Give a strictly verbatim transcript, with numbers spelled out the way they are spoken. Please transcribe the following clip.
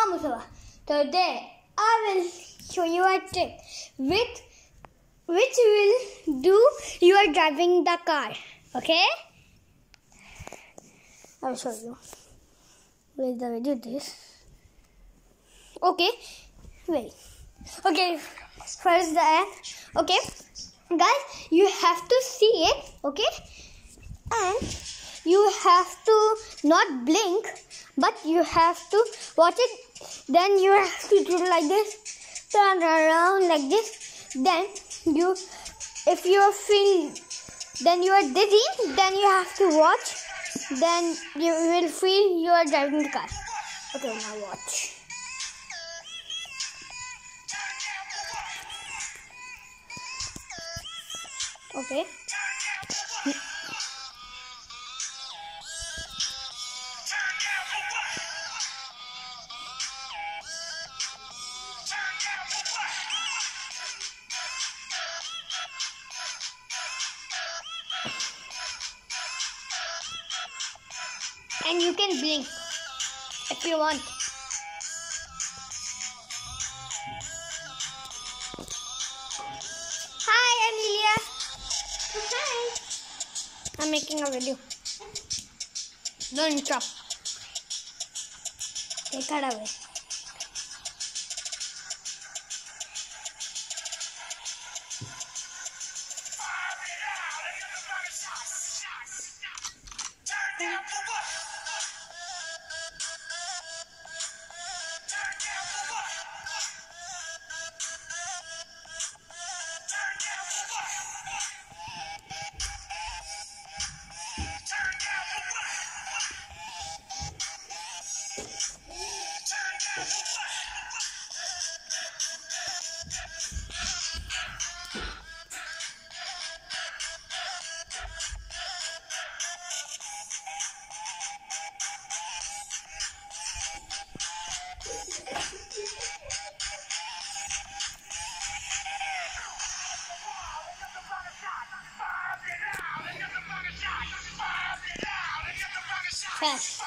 Mustafa. Today I will show you a trick with which will do you are driving the car. Okay? I will show you. Where is the video? This. Okay. Wait. Okay. First the end. Okay. Guys, you have to see it. Okay? And you have to not blink, but you have to watch it. Then you have to do like this, turn around like this. Then you, if you feel, then you are dizzy. Then you have to watch. Then you will feel you are driving the car. Okay, now watch. Okay. And you can blink if you want. Hi, Amelia. Hi. I'm making a video. Don't interrupt. Take that away. Fast.